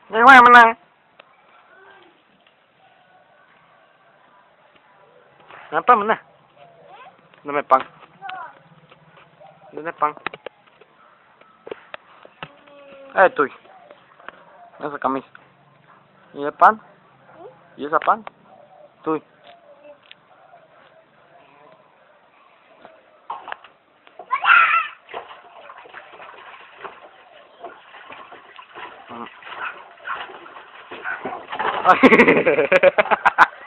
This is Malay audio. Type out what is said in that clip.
Yang mana menang? Apa menang? Nama pang. Nama pang. Tuh. Nasa kamis. Iya pan? Iya sa pan? Tuh. Hmm.